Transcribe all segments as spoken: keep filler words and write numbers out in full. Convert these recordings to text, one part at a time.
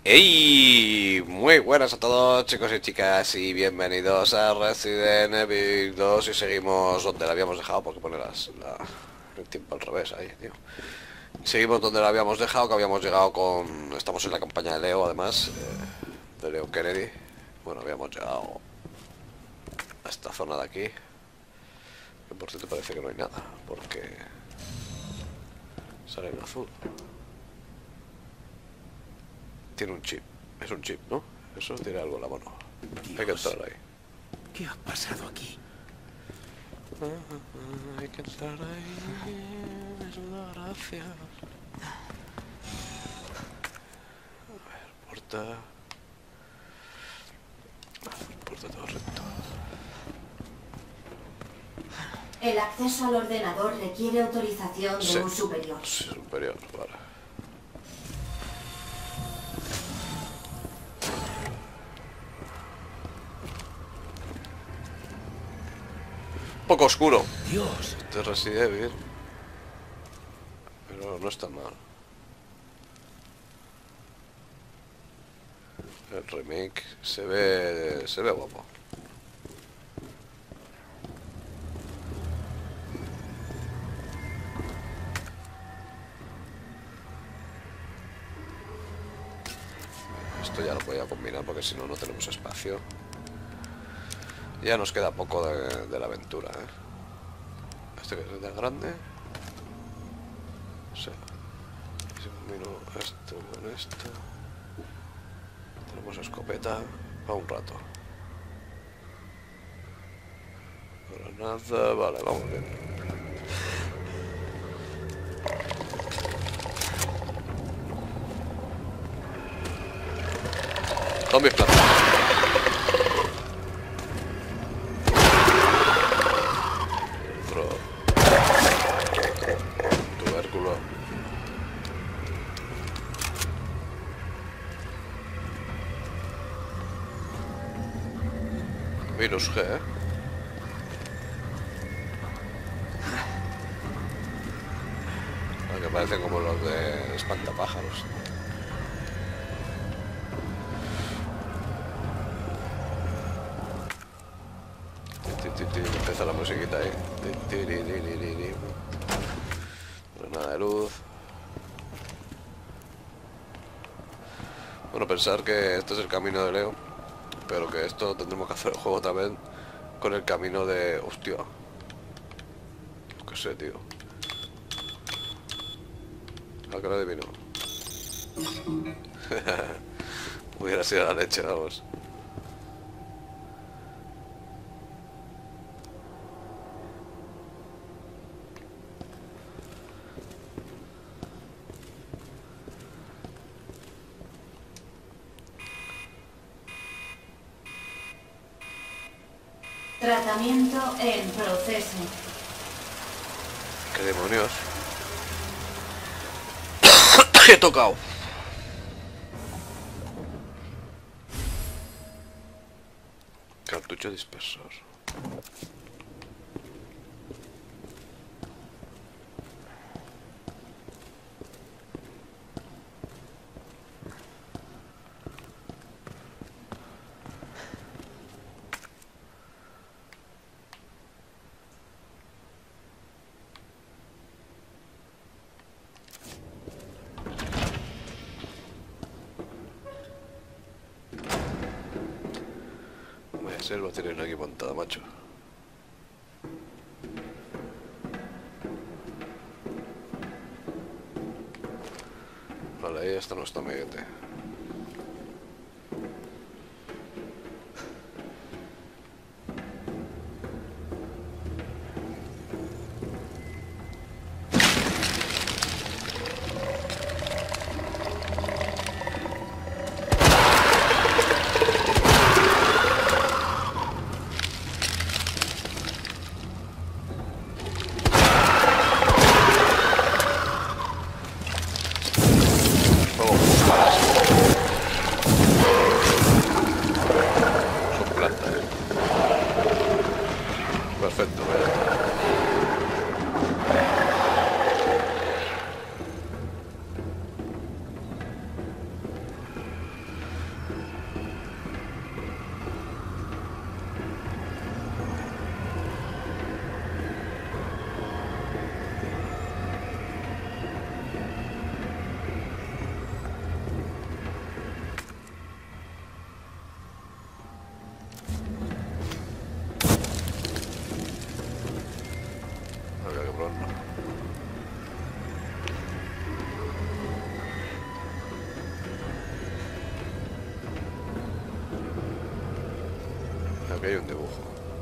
¡Hey! Muy buenas a todos, chicos y chicas, y bienvenidos a Resident Evil dos. Y seguimos donde la habíamos dejado, porque pone las, la, el tiempo al revés ahí, tío. Seguimos donde la habíamos dejado, que habíamos llegado con... Estamos en la campaña de Leo, además, eh, de Leo Kennedy. Bueno, habíamos llegado a esta zona de aquí, que por cierto parece que no hay nada, porque sale en azul. Tiene un chip, es un chip, ¿no? Eso tiene algo en la mano. Dios, hay que entrar ahí. ¿Qué ha pasado aquí? Hay que entrar ahí. Es una gracia. A ver, puerta. Puerta todo recto. El acceso al ordenador requiere autorización de Sí. un superior. Superior, vale. Un poco oscuro. Dios, Este Resident Evil, pero no está mal. El remake se ve se ve guapo. Esto ya lo voy a combinar porque si no no tenemos espacio. Ya nos queda poco de, de la aventura, ¿eh? Este que es de grande. O sea, si combino esto con esto, tenemos escopeta para un rato. Granada, vale, vamos bien. Zombies plata. Otro tubérculo. Virus G, ¿eh? Que parecen como los de espantapájaros. Empieza la musiquita ahí. Granada de luz. Bueno, pensar que este es el camino de Leo, pero que esto tendremos que hacer el juego otra vez con el camino de... Hostia. No qué sé, tío. La cara de vino. Hubiera sido la leche, vamos. Tratamiento en proceso. ¿Qué demonios? He tocado. Cartucho dispersor. Selva tienen aquí montada, macho. Vale, ahí está nuestro amiguete. Perfecto, Aquí hay un dibujo.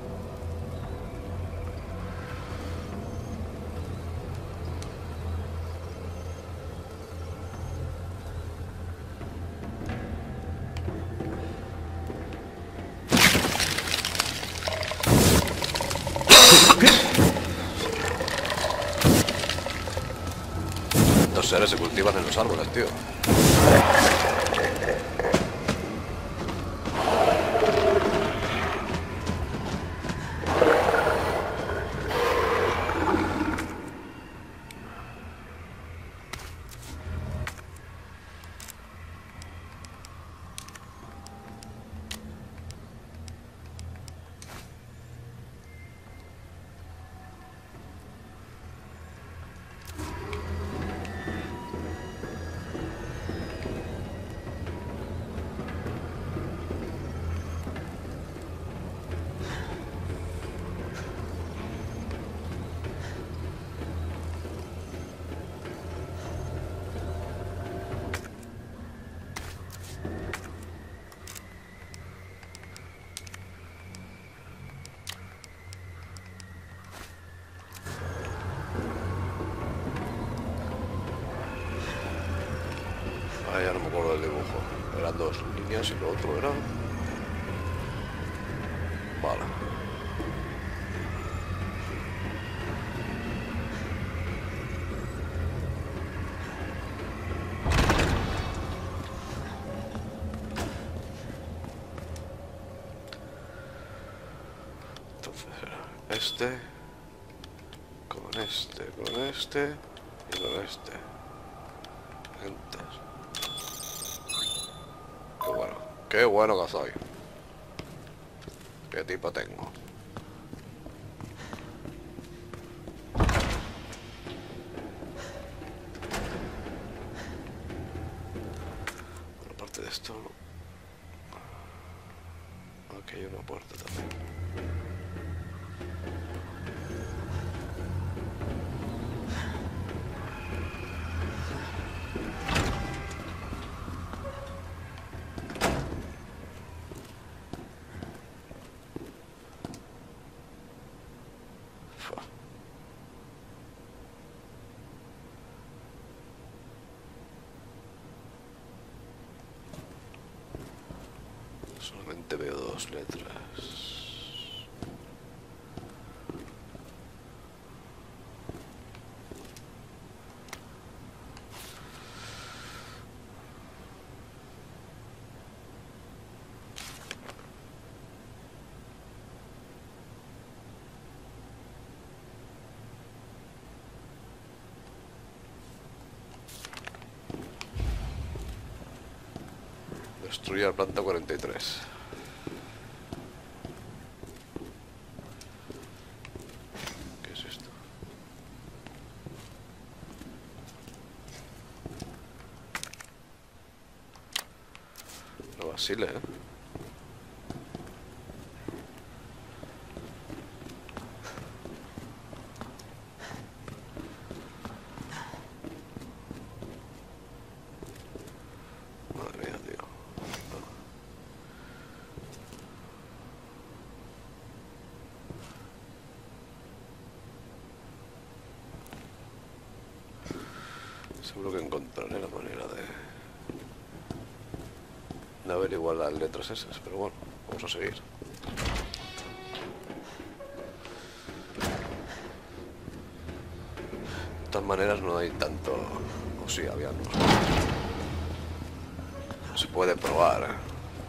Estos seres se cultivan en los árboles, tío. Ah, ya no me acuerdo del dibujo. Eran dos líneas y lo otro era... Vale. Entonces era este... Con este, con este... Y con este. Enter. Qué bueno, qué bueno que soy. Qué tipo tengo. Bueno, aparte de esto, aquí hay una puerta también. Solamente veo dos letras. Destruye la planta cuarenta y tres. ¿Qué es esto? No vacile, ¿eh? Madre mía, tío. Seguro que encontraré la manera de, de averiguar las letras esas, pero bueno, vamos a seguir. De todas maneras no hay tanto... O sí, había, no sé. Se puede probar, ¿eh?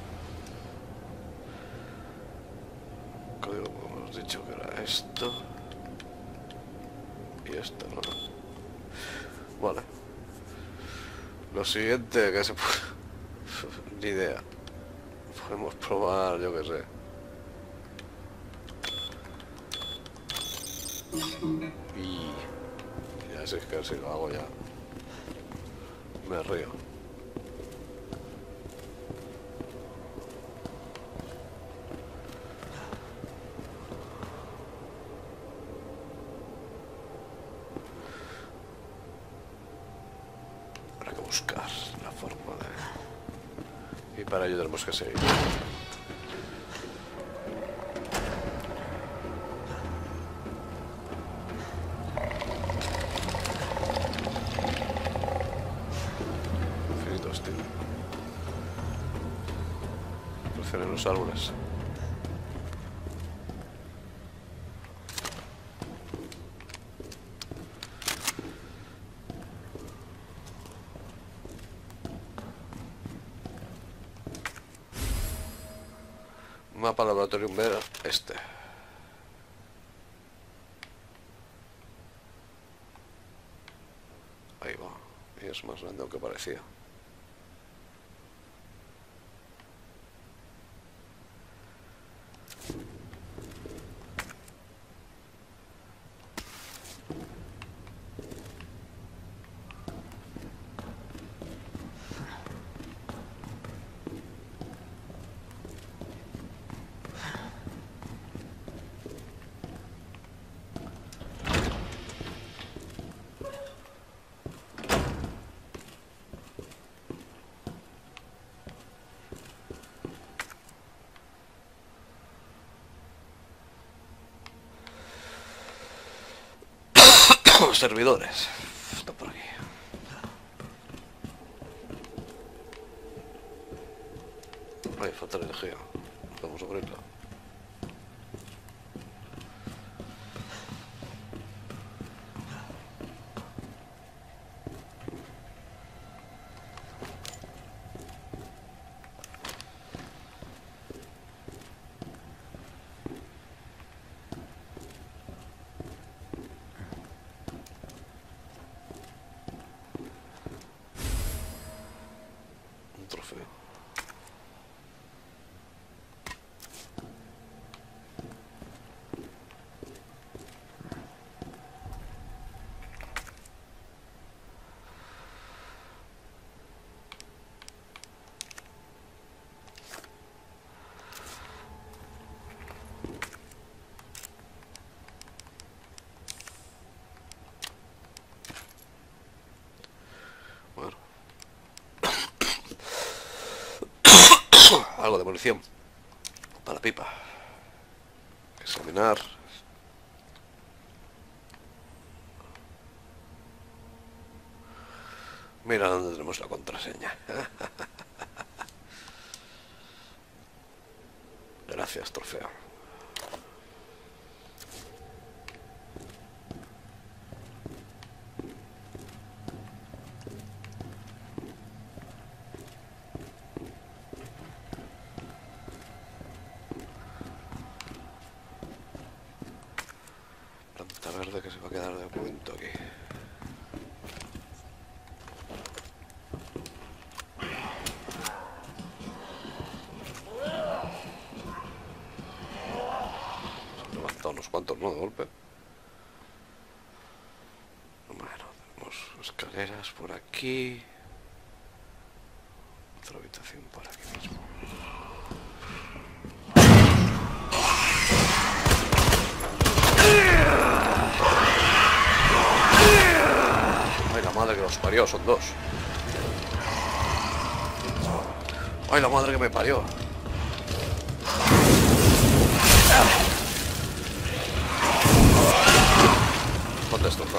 Código, como hemos dicho que era esto. Y esto, ¿no? Vale. Lo siguiente que se puede... Ni idea. Podemos probar, yo qué sé. Y... Ya sé que si lo hago ya me río. Habrá que buscar la forma de... Y para ello tenemos que seguir. los árboles. Mapa laboratorio ver este. Ahí va. Y es más grande de lo que parecía. Servidores. Está por aquí. Ay, falta energía. Vamos a abrirla. Trofeo. Bueno. Algo de munición para la pipa. Examinar. Mira dónde tenemos la contraseña. Gracias, trofeo. Planta verde que se va a quedar de momento aquí. Se han levantado unos cuantos, ¿no? De golpe. Bueno, tenemos escaleras por aquí. Otra habitación por aquí mismo. Ay, la madre que los parió, son dos. Ay, la madre que me parió. ¿Dónde está?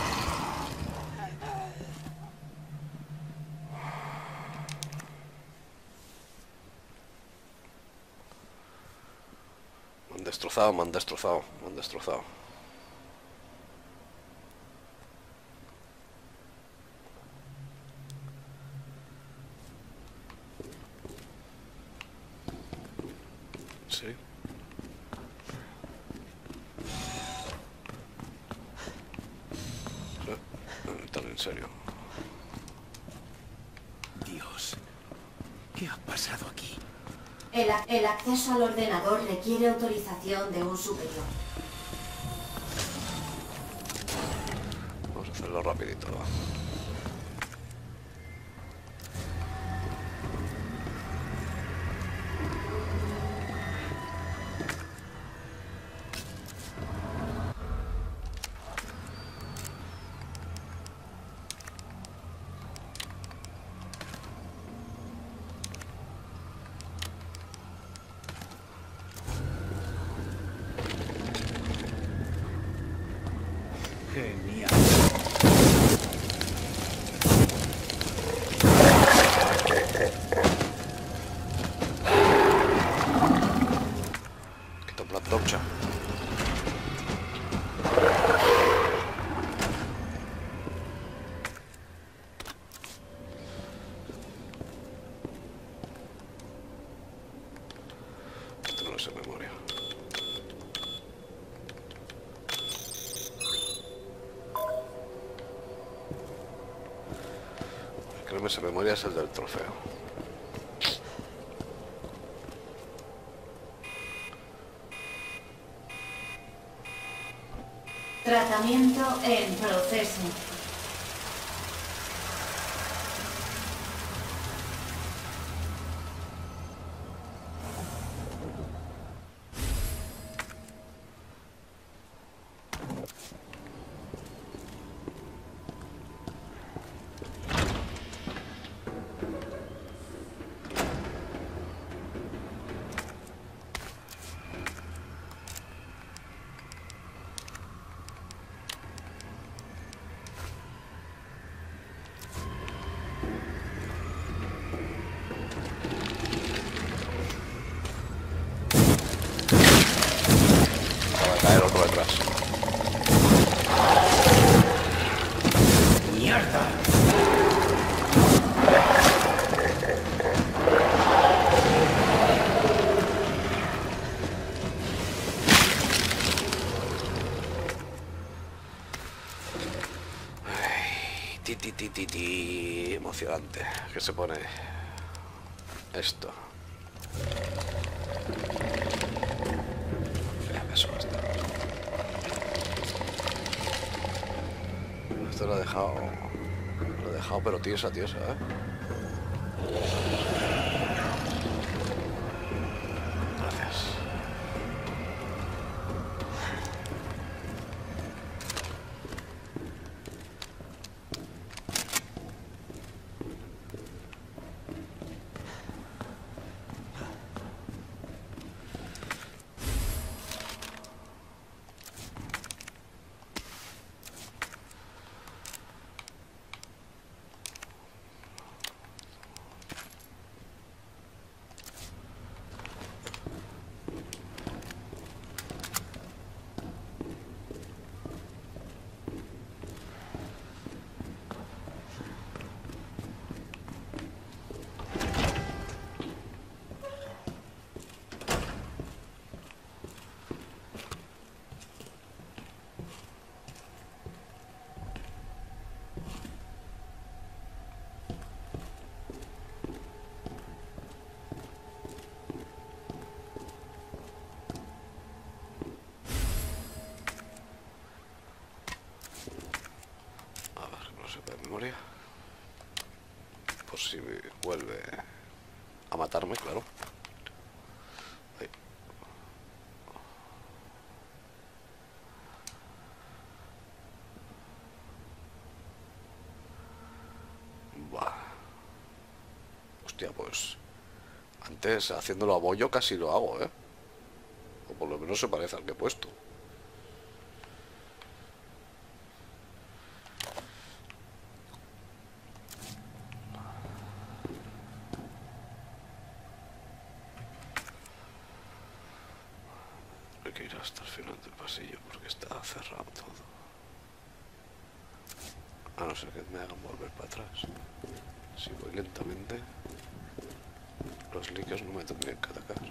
Me han destrozado, me han destrozado, me han destrozado. Sí. Tan en serio. Dios, ¿qué ha pasado aquí? El, a- el acceso al ordenador requiere autorización de un superior. Vamos a hacerlo rapidito, ¿no? Genial. antorcha. Esto no es en memoria. El que no me sé memoria es el del trofeo. Tratamiento en proceso. Caer otro detrás. ¡Mierda! Ay, ti, ti, ti, ti, ti. Emocionante. Que se pone esto. Eso está. Esto lo he dejado. Lo he dejado, pero tiesa, tiesa, ¿eh? Gracias. Memoria. Por si me vuelve a matarme, claro. Ahí. Buah. Hostia, pues antes haciéndolo a bollo casi lo hago, ¿eh? O por lo menos se parece al que he puesto. Hay que ir hasta el final del pasillo porque está cerrado todo. A no ser que me hagan volver para atrás. Si voy lentamente, los líquidos no me tendrían que atacar.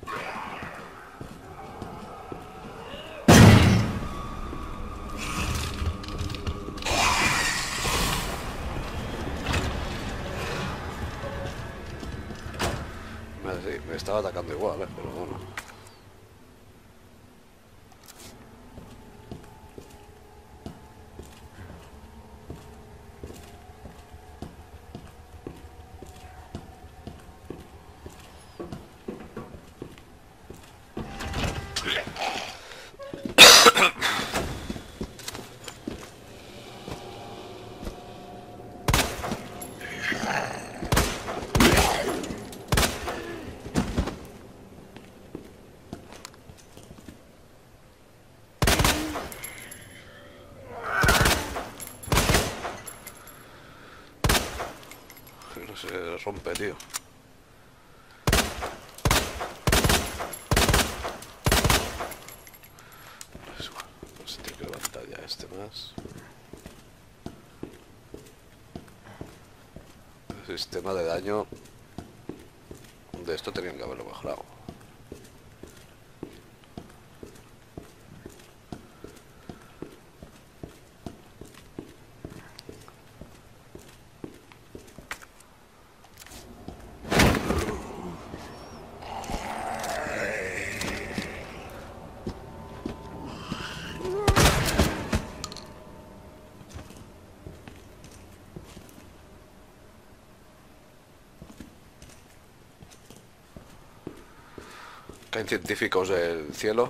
Me, me estaba atacando igual, ¿eh? Pero bueno. No se rompe, tío. Más. El sistema de daño de esto tenían que haberlo mejorado. Caen científicos del cielo.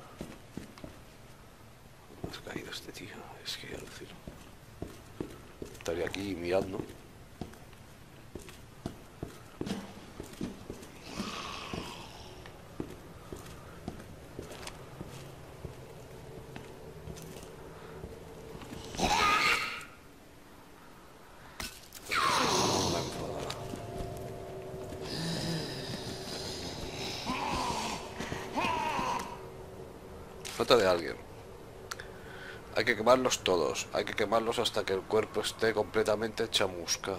Ha caído este tío, es que alucino. Estaría aquí mirando. Nota de alguien. Hay que quemarlos todos. Hay que quemarlos hasta que el cuerpo esté completamente chamuscado.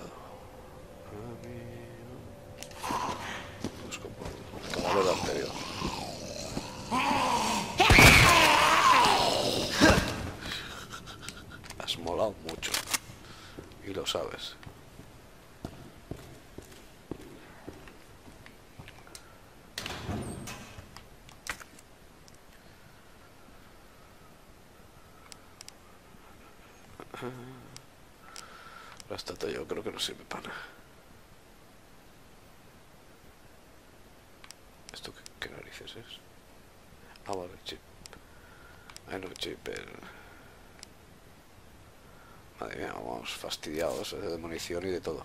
Pues como, como lo anterior. Has molado mucho. Y lo sabes. La estatua yo creo que no sirve para nada. ¿Esto qué, qué narices es? Ah, vale, chip. Ay, no, chip. El... Madre mía, vamos fastidiados de munición y de todo.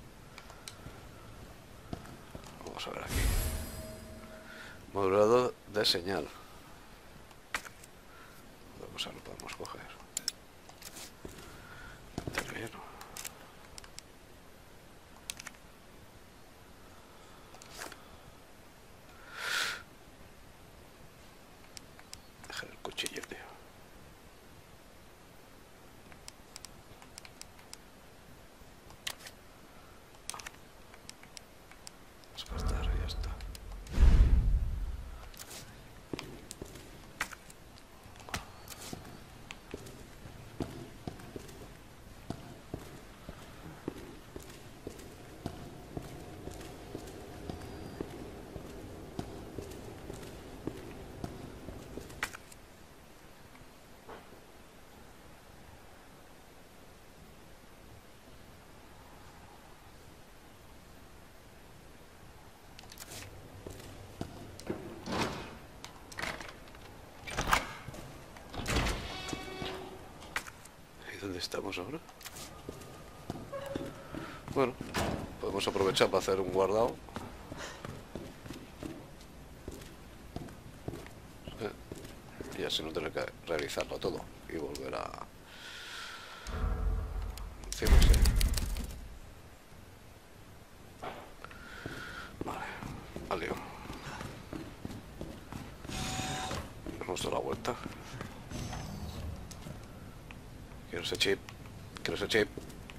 Vamos a ver aquí. Modulador de señal. Vamos a lo podemos coger. Terreno. Dejar el cuchillo, tío. Descartar, ya está. ¿Dónde estamos ahora? Bueno, podemos aprovechar para hacer un guardado. Eh, y así no tener que realizarlo todo y volver a... Encima sí. Vale, al lío. Hemos dado la vuelta. Quiero ese chip. Quiero ese chip.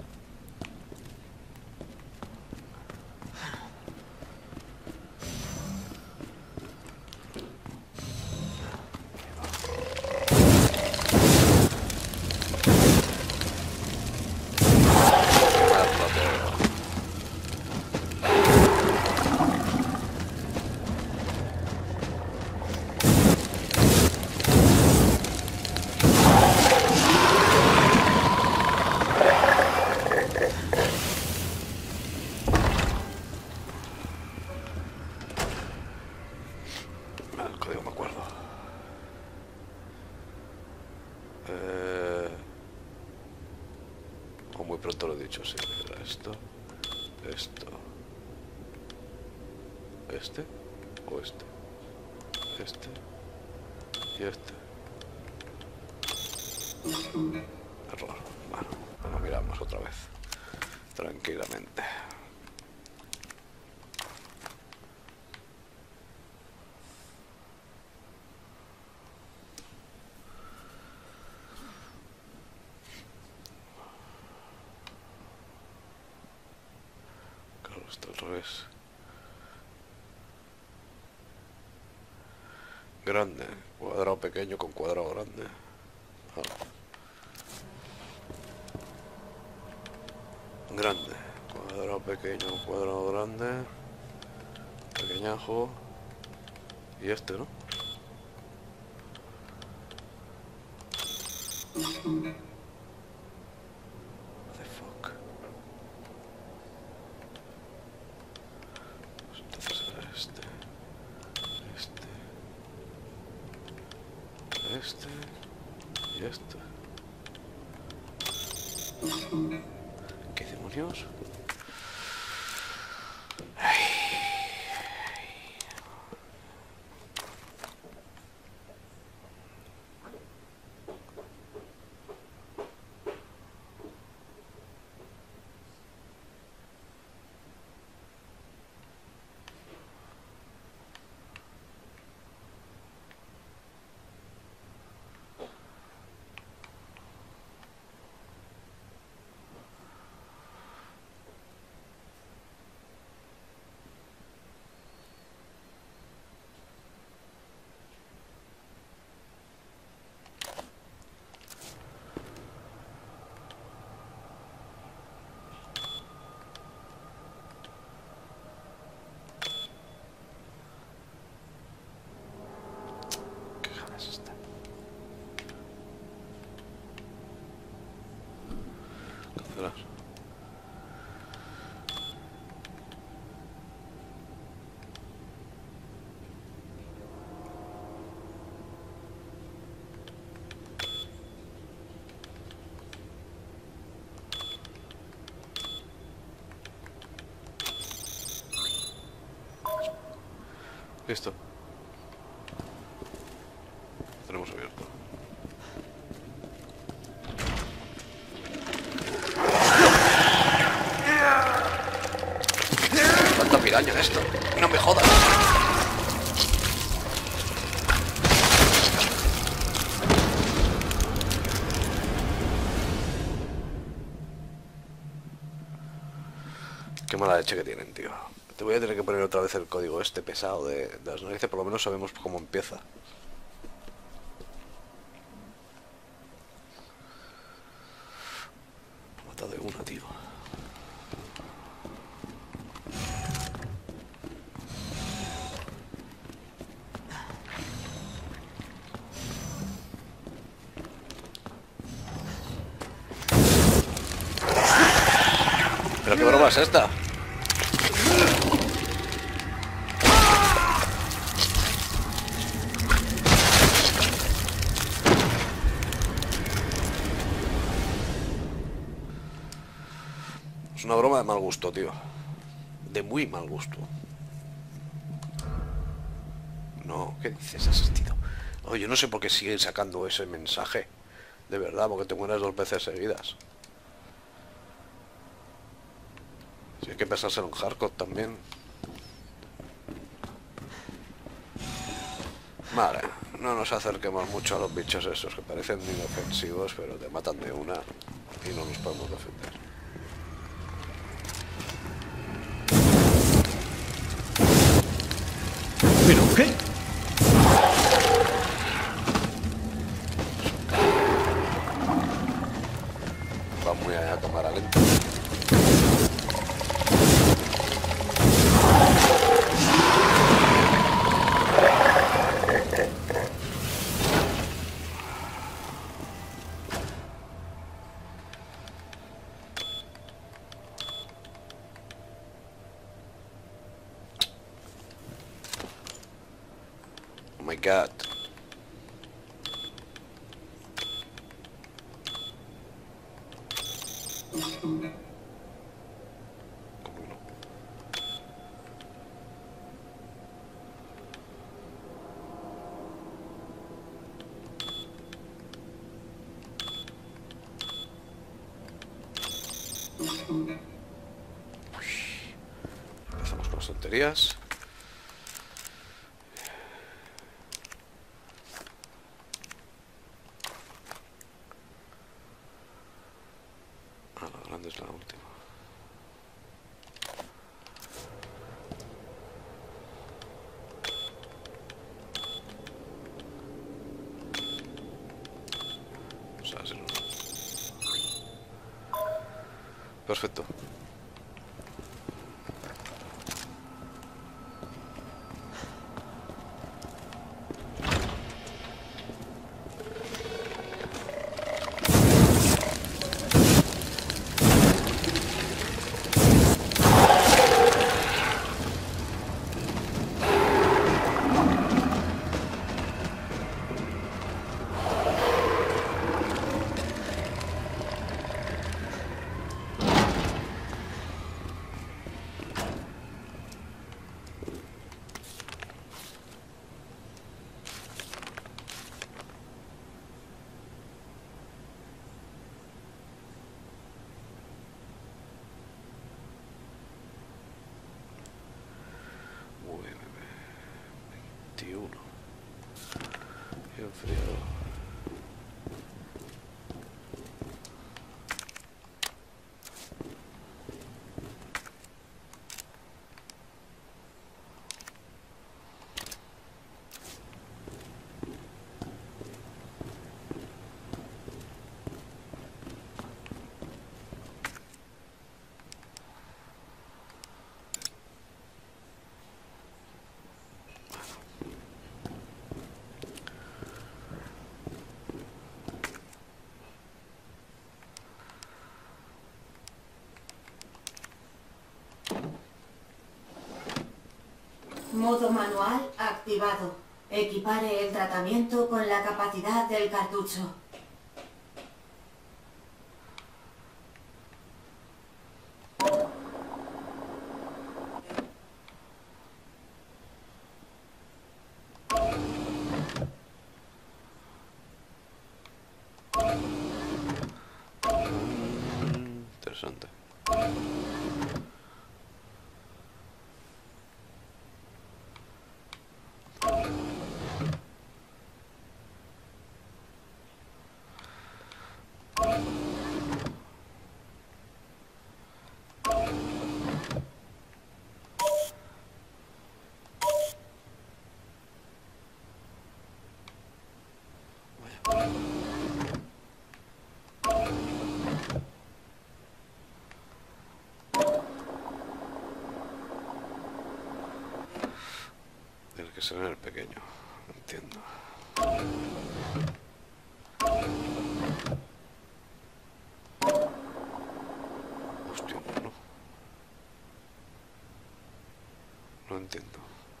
El código me acuerdo. Eh... O muy pronto lo he dicho, sí. Era esto. Esto. Este. O este. Este. Y este. Error. Bueno, lo miramos otra vez. Tranquilamente. Esto al revés. Grande. Cuadrado pequeño con cuadrado grande. Ah. Grande. Cuadrado pequeño, cuadrado grande. Pequeñajo. Y este, ¿no? What the fuck. Pues entonces era este. Este. Este. Y este. ¿Qué demonios? Cancelar. Listo. Tenemos abierto. ¿Cuánto piraña en esto? No me jodas. Qué mala leche que tienen, tío. Te voy a tener que poner otra vez el código este pesado de, de las narices, por lo menos sabemos cómo empieza. Me ha matado de una, tío. ¿Pero qué broma es esta? Es una broma de mal gusto, tío. De muy mal gusto. No, ¿qué dices, asistido? Oye, yo no sé por qué siguen sacando ese mensaje. De verdad, porque te mueres dos veces seguidas. Si hay que pensarse en un hardcore también. Vale, no nos acerquemos mucho a los bichos esos que parecen inofensivos, pero te matan de una y no nos podemos defender. ¿Pero qué? Va muy a cámara lenta. Oh my god. ¿Cómo no? Empezamos con las tonterías. Ah, la grande es la última. así no. Perfecto. veintiuno. Y enfriado. Modo manual activado. Equipare el tratamiento con la capacidad del cartucho. Interesante. Tiene que ser en el pequeño, entiendo. Hostia, no. No entiendo.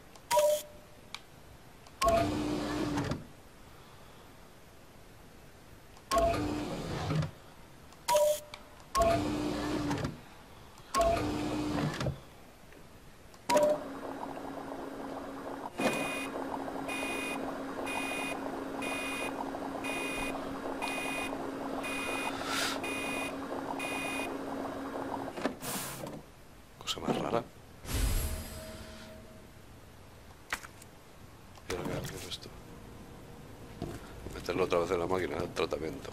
Cosa más rara. ¿Y ahora qué es esto? Meterlo otra vez en la máquina de tratamiento.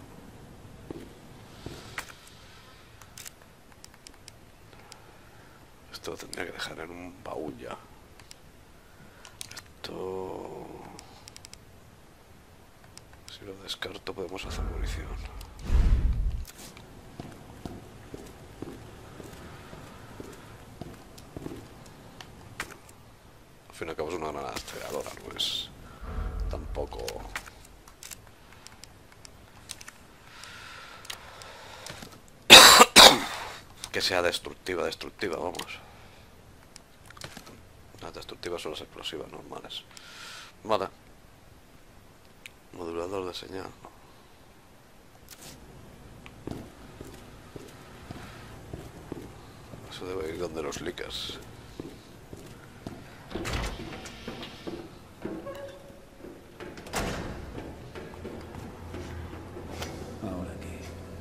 Esto lo tendría que dejar en un baúl ya. Esto... Si lo descarto podemos hacer munición. Al fin y al cabo es una granada aceleradora, no es tampoco... que sea destructiva, destructiva, vamos. Las destructivas son las explosivas normales. Vale. Modulador de señal. Eso debe ir donde los leakers. ¿Ahora qué?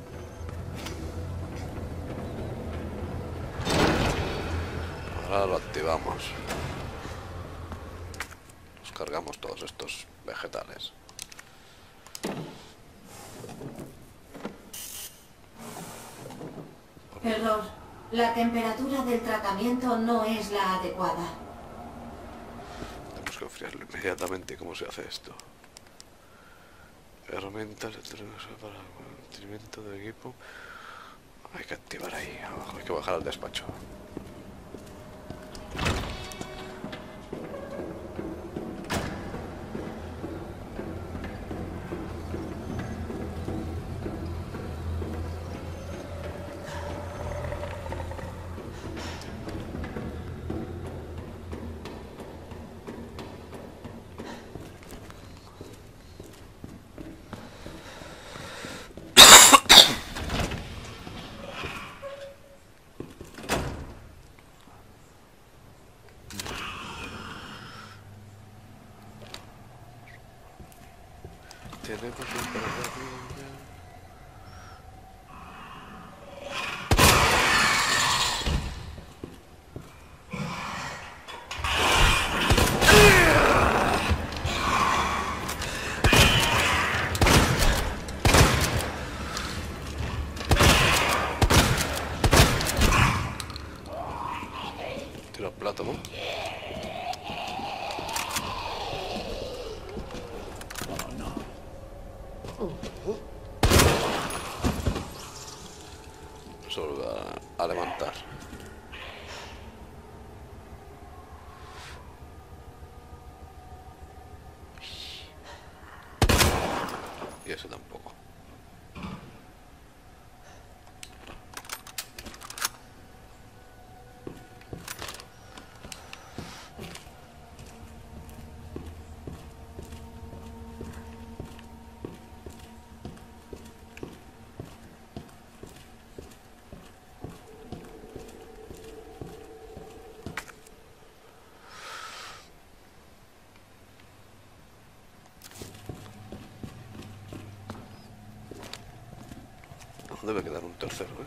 Ahora lo activamos. Nos cargamos todos estos vegetales. Error. La temperatura del tratamiento no es la adecuada. Tenemos que enfriarlo inmediatamente. ¿Cómo se hace esto? Herramienta electrónica para mantenimiento de equipo. Hay que activar ahí abajo, hay que bajar al despacho. Tenemos que parar la vida. Tira el plato, ¿no? Solo a, a levantar. Y ese tampoco. Debe quedar un tercero, ¿eh?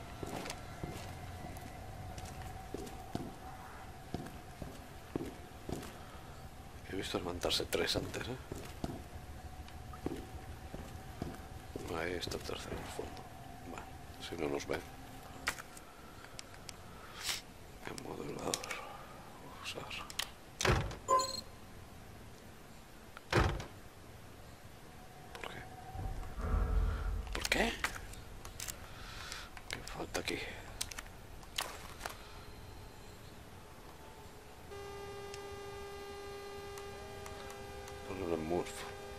He visto levantarse tres antes, ¿eh? Ahí está el tercero en el fondo. Bueno, si no nos ven. En modulador. Usar. ¿Por qué? ¿Por qué? Falta aquí. Ponerlo en Murph.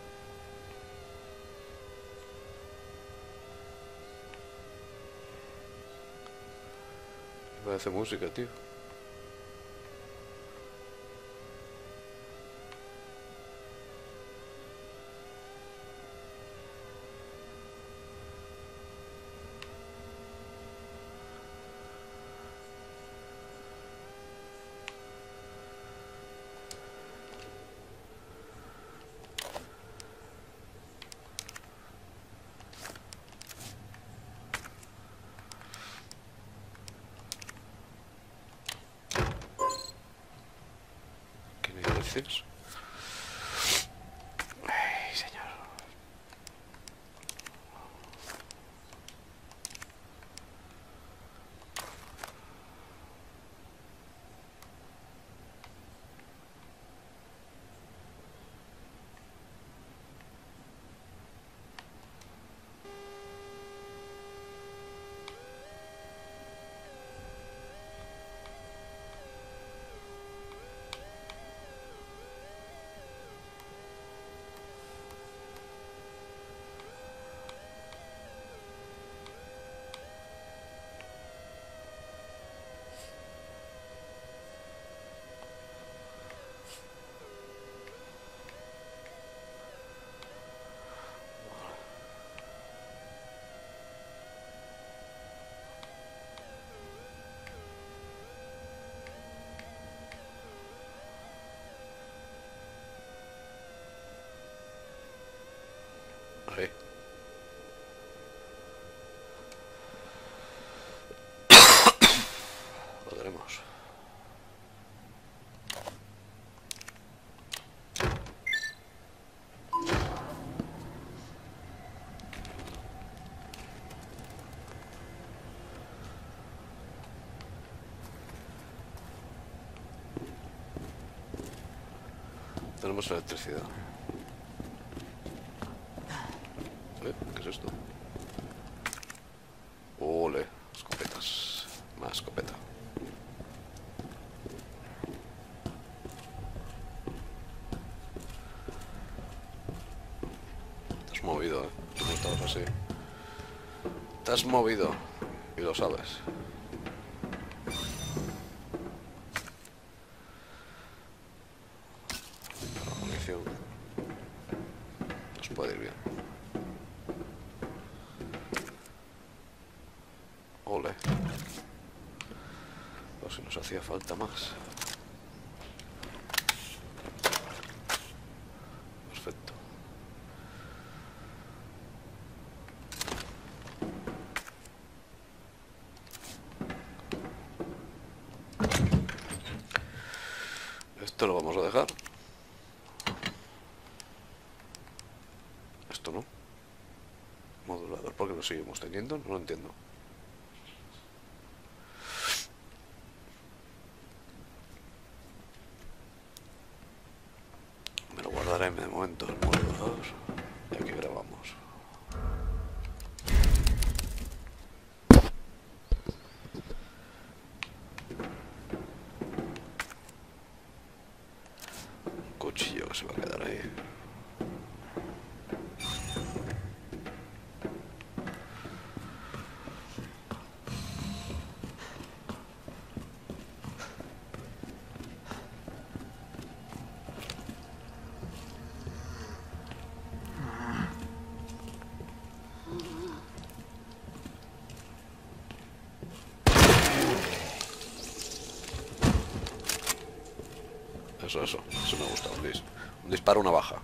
Me parece música, tío. Gracias. Ay, señor. Ahí. Lo tenemos. Tenemos electricidad. es esto? Ole, escopetas. Más escopeta. Te has movido, eh. Tú no estabas así. Te has movido. Y lo sabes. La munición. Nos puede ir bien. Ole. O si nos hacía falta más. Perfecto. Esto lo vamos a dejar. Esto no. Modulador, ¿por qué lo seguimos teniendo? No lo entiendo. Me lo guardaré de momento el modulador. Y aquí grabamos. Cuchillo que se va a quedar ahí. Eso, eso, eso me gusta, un, dis un disparo, una baja.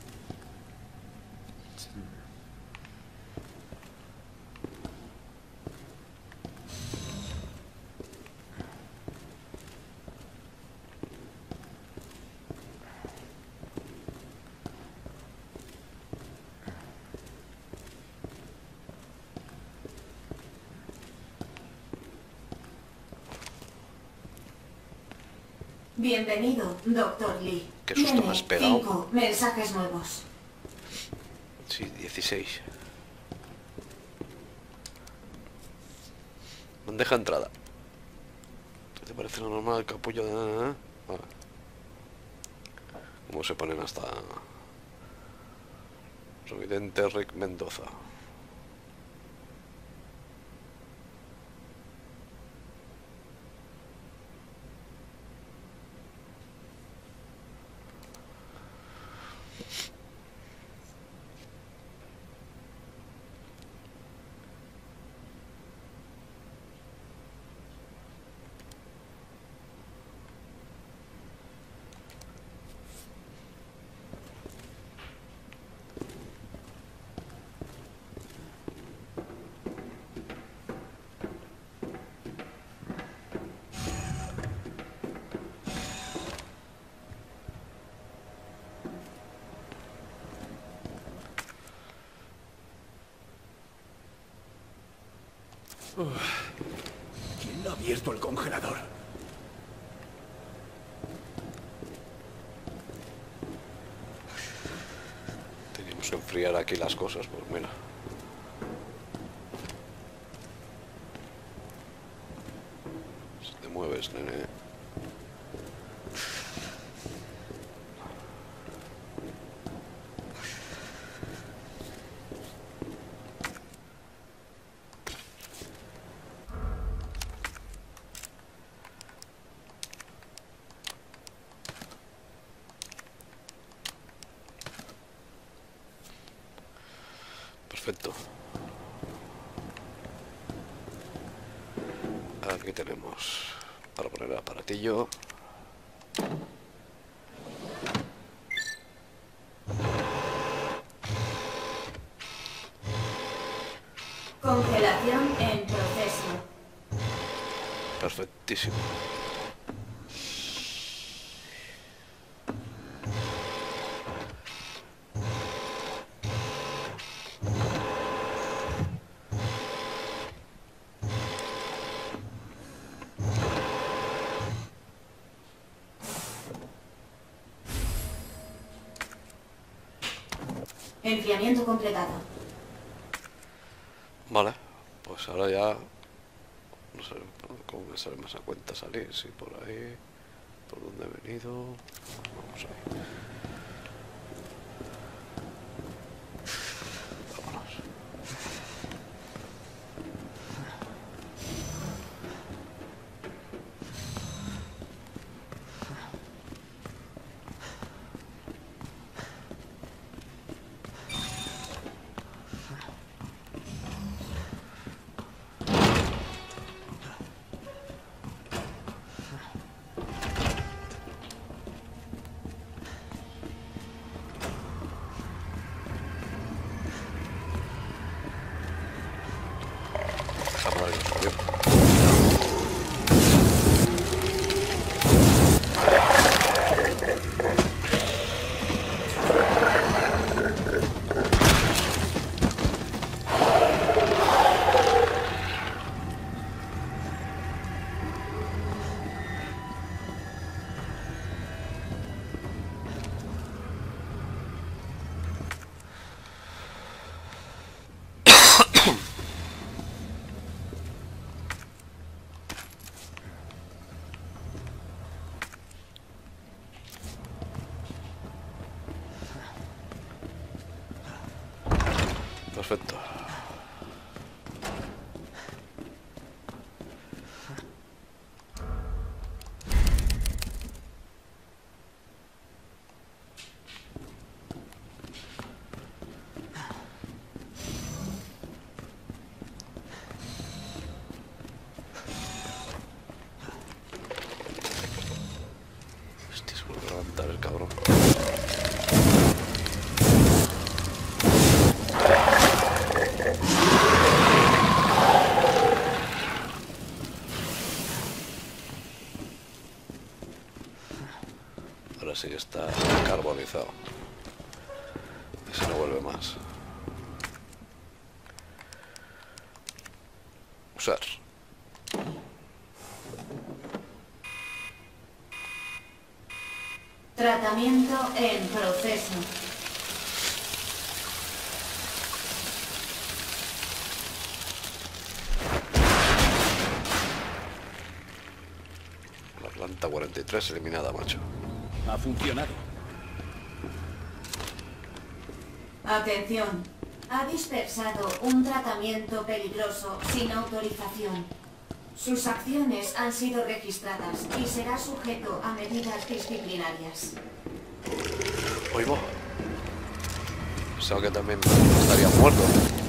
Bienvenido, doctor Lee. Qué susto Tiene me has pegado. cinco mensajes nuevos. Sí, dieciséis. Bandeja de entrada. ¿Qué te parece lo normal? Capullo de... Vale. ¿Cómo se ponen hasta... Providente Rick Mendoza? ¿Quién ha abierto el congelador? Teníamos que enfriar aquí las cosas, pues mira. Si te mueves, nene. Perfecto. Aquí tenemos para poner el aparatillo. Congelación en proceso. Perfectísimo. Enfriamiento completado. Vale, pues ahora ya no sé cómo me sale más a cuenta salir, si por ahí, por donde he venido, vamos ahí. Vámonos. Cámara que salió. Perfecto. Hostia, se vuelve a levantar el cabrón. Ahora sí que está carbonizado. Ese no vuelve más. Usar. Tratamiento en proceso. La planta cuarenta y tres eliminada, macho. Ha funcionado. Atención. Ha dispersado un tratamiento peligroso sin autorización. Sus acciones han sido registradas y será sujeto a medidas disciplinarias. Oigo. Pensaba que también estaría muerto.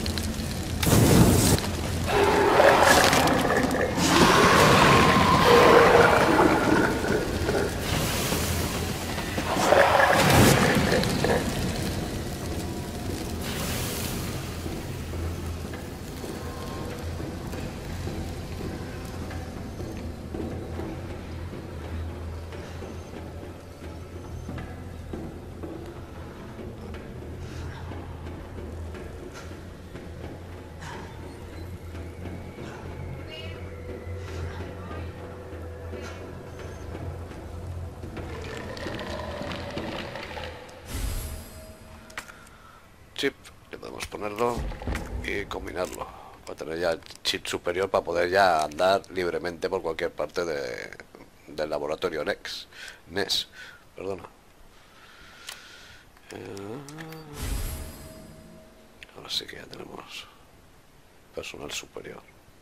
Chip, le podemos ponerlo y combinarlo para tener ya el chip superior para poder ya andar libremente por cualquier parte de, del laboratorio Nex, N E S, perdona. Ahora sí que ya tenemos personal superior.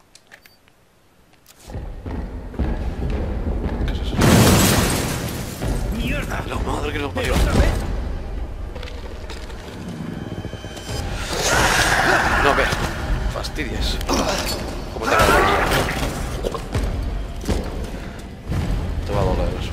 ¿Qué es eso? ¡Mierda! La madre que lo parió. ¿Otra vez? No me fastidies. ¿Cómo te va a doler? Te va a doler eso.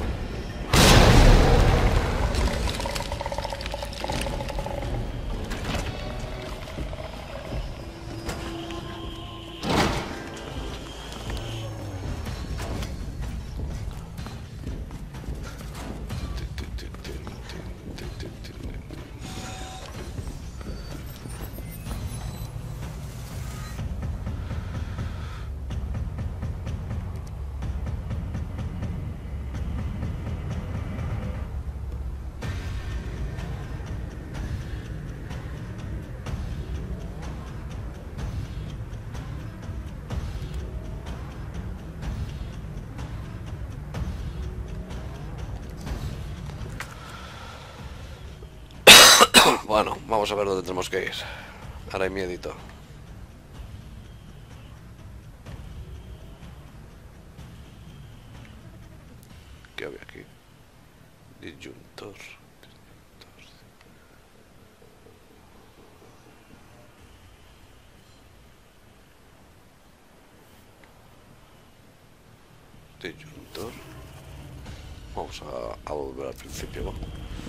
Bueno, vamos a ver dónde tenemos que ir. Ahora hay miedito. ¿Qué había aquí? Disyuntor. Disyuntor. Vamos a, a volver al principio, ¿no?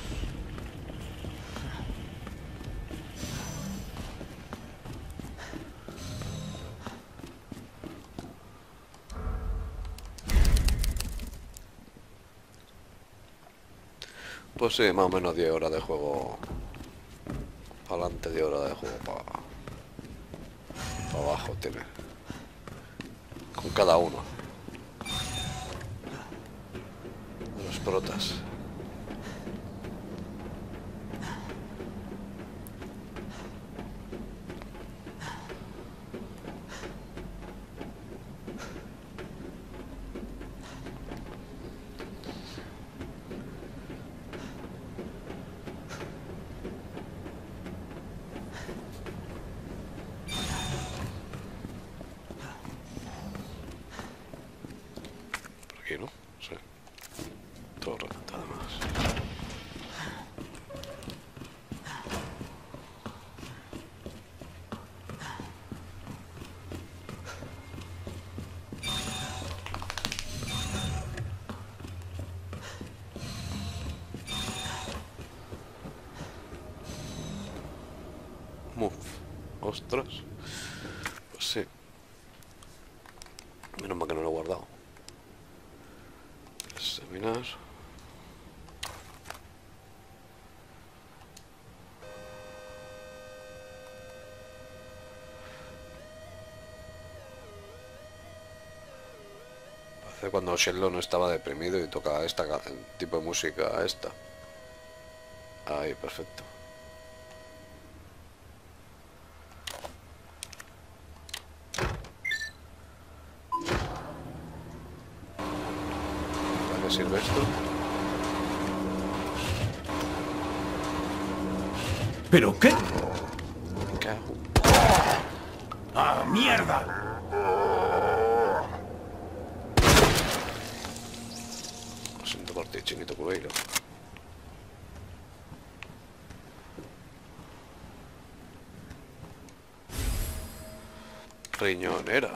Pues sí, más o menos diez horas de juego. Para adelante, diez horas de juego para pa abajo tiene. Con cada uno. De los protas. Aquí, ¿no? Sí. Todo reventado más. Move. Ostras. Pues sí. Menos mal que no lo he guardado. Examinar. Parece cuando Shenlong estaba deprimido y tocaba esta el tipo de música esta. Ahí, perfecto. ¿Para qué sirve esto? ¿Pero qué? Me cago. ¡Ah, mierda! Lo siento por ti, chinito cubeiro. Riñonera.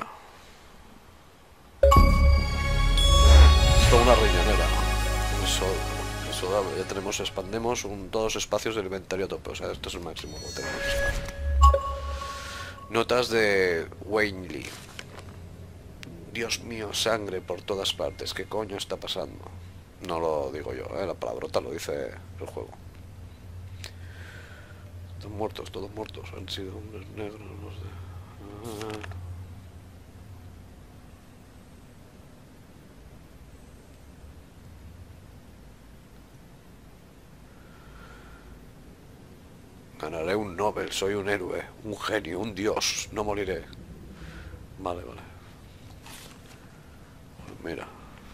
Esto es una riñonera. Eso, eso da, ya tenemos, expandemos un, dos espacios del inventario a tope. O sea, esto es el máximo que tenemos. Notas de Wayne Lee. Dios mío, sangre por todas partes. ¿Qué coño está pasando? No lo digo yo, ¿eh? La palabrota lo dice el juego. Están muertos, todos muertos. Han sido hombres negros los de... Ah. Ganaré un Nobel, soy un héroe, un genio, un dios, no moriré. Vale, vale. Pues mira.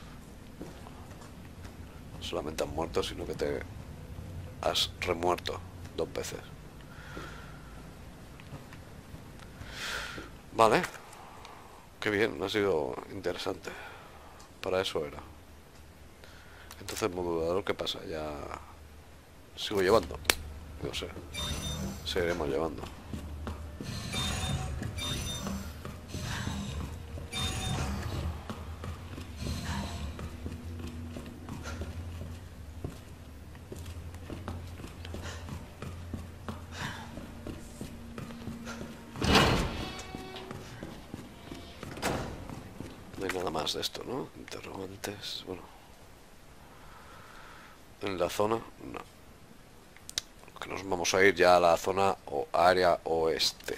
No solamente has muerto, sino que te has remuerto dos veces. Vale. Qué bien, ha sido interesante. Para eso era. Entonces, modulador, ¿qué pasa? Ya... Sigo llevando. No sé. Seguiremos llevando. No hay nada más de esto, ¿no? Interrogantes, bueno. En la zona, no. Que nos vamos a ir ya a la zona o área oeste.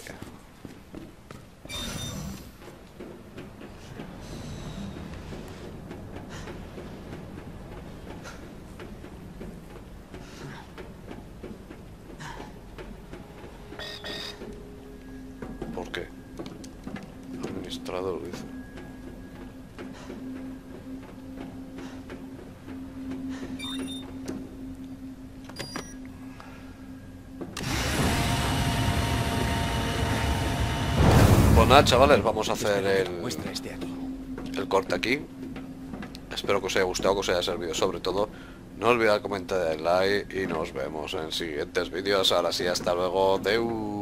¿Por qué? Administrador dice. nada, chavales, vamos a hacer el, Muestra este aquí. el corte aquí. Espero que os haya gustado, que os haya servido sobre todo. No olvidéis comentar, el like y nos vemos en siguientes vídeos. Ahora sí, hasta luego. Deu.